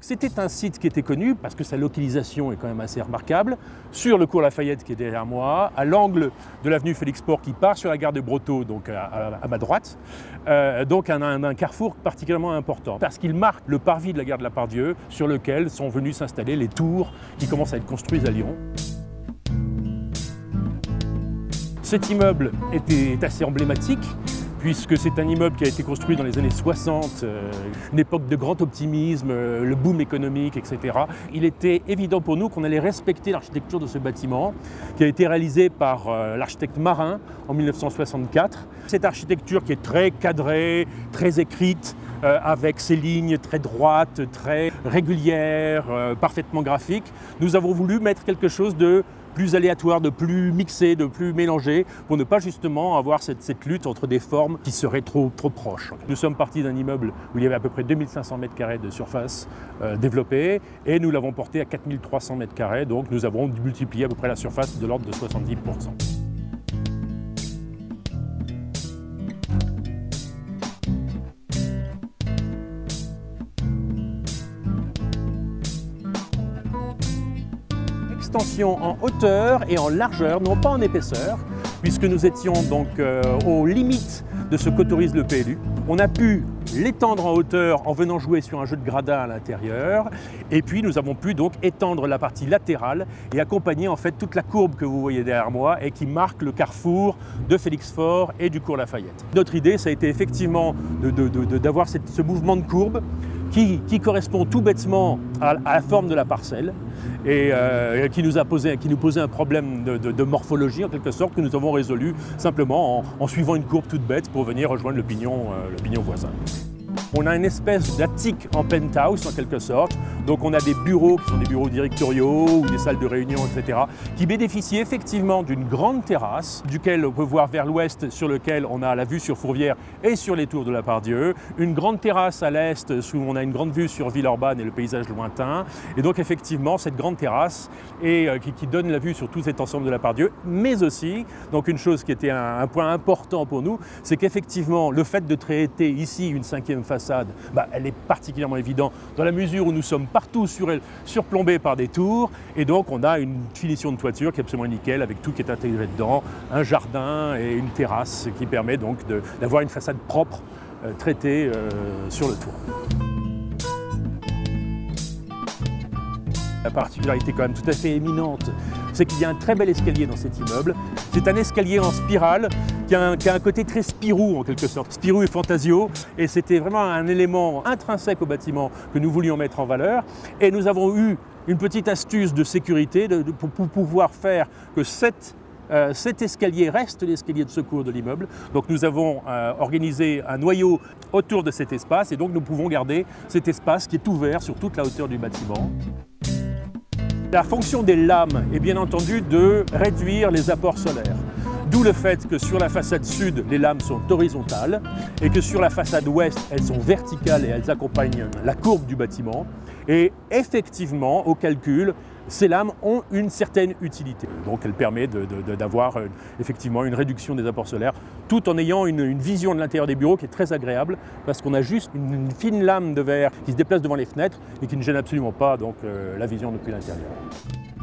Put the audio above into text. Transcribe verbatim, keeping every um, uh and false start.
C'était un site qui était connu parce que sa localisation est quand même assez remarquable, sur le cours Lafayette qui est derrière moi, à l'angle de l'avenue Félix-Port qui part sur la gare de Brotteaux, donc à, à, à ma droite, euh, donc un, un, un carrefour particulièrement important parce qu'il marque le parvis de la gare de la Part-Dieu sur lequel sont venus s'installer les tours qui commencent à être construites à Lyon. Cet immeuble était, est assez emblématique puisque c'est un immeuble qui a été construit dans les années soixante, euh, une époque de grand optimisme, euh, le boom économique, et cetera. Il était évident pour nous qu'on allait respecter l'architecture de ce bâtiment qui a été réalisé par euh, l'architecte Marin en mille neuf cent soixante-quatre. Cette architecture qui est très cadrée, très écrite, euh, avec ses lignes très droites, très régulières, euh, parfaitement graphiques. Nous avons voulu mettre quelque chose de plus aléatoire, de plus mixé, de plus mélangé, pour ne pas justement avoir cette, cette lutte entre des formes qui seraient trop, trop proches. Nous sommes partis d'un immeuble où il y avait à peu près deux mille cinq cents mètres carrés de surface euh, développée et nous l'avons porté à quatre mille trois cents mètres carrés, donc nous avons multiplié à peu près la surface de l'ordre de soixante-dix pour cent. Extension en hauteur et en largeur, non pas en épaisseur, puisque nous étions donc euh, aux limites de ce qu'autorise le P L U. On a pu l'étendre en hauteur en venant jouer sur un jeu de gradins à l'intérieur, et puis nous avons pu donc étendre la partie latérale et accompagner en fait toute la courbe que vous voyez derrière moi et qui marque le carrefour de Félix-Faure et du cours Lafayette. Notre idée, ça a été effectivement d'avoir ce mouvement de courbe qui, qui correspond tout bêtement à, à la forme de la parcelle et euh, qui, nous a posé, qui nous posait un problème de, de, de morphologie en quelque sorte que nous avons résolu simplement en, en suivant une courbe toute bête pour venir rejoindre le pignon, euh, le pignon voisin. On a une espèce d'attique en penthouse en quelque sorte, donc on a des bureaux qui sont des bureaux directoriaux ou des salles de réunion, et cetera, qui bénéficient effectivement d'une grande terrasse, duquel on peut voir vers l'ouest, sur lequel on a la vue sur Fourvière et sur les tours de la Part-Dieu, une grande terrasse à l'est où on a une grande vue sur Villeurbanne et le paysage lointain, et donc effectivement cette grande terrasse et, euh, qui, qui donne la vue sur tout cet ensemble de la Part-Dieu, mais aussi, donc une chose qui était un, un point important pour nous, c'est qu'effectivement le fait de traiter ici une cinquième façade, bah, elle est particulièrement évidente dans la mesure où nous sommes partout sur elle, surplombés par des tours et donc on a une finition de toiture qui est absolument nickel avec tout qui est intégré dedans, un jardin et une terrasse qui permet donc d'avoir une façade propre euh, traitée euh, sur le toit. La particularité quand même tout à fait éminente, c'est qu'il y a un très bel escalier dans cet immeuble. C'est un escalier en spirale qui a, un, qui a un côté très Spirou en quelque sorte. Spirou et Fantasio, et c'était vraiment un élément intrinsèque au bâtiment que nous voulions mettre en valeur. Et nous avons eu une petite astuce de sécurité de, de, pour, pour pouvoir faire que cette Euh, cet escalier reste l'escalier de secours de l'immeuble. Donc nous avons euh, organisé un noyau autour de cet espace et donc nous pouvons garder cet espace qui est ouvert sur toute la hauteur du bâtiment. La fonction des lames est bien entendu de réduire les apports solaires. D'où le fait que sur la façade sud, les lames sont horizontales et que sur la façade ouest, elles sont verticales et elles accompagnent la courbe du bâtiment. Et effectivement, au calcul, ces lames ont une certaine utilité. Donc elle permet d'avoir euh, effectivement une réduction des apports solaires tout en ayant une, une vision de l'intérieur des bureaux qui est très agréable parce qu'on a juste une, une fine lame de verre qui se déplace devant les fenêtres et qui ne gêne absolument pas donc, euh, la vision depuis l'intérieur.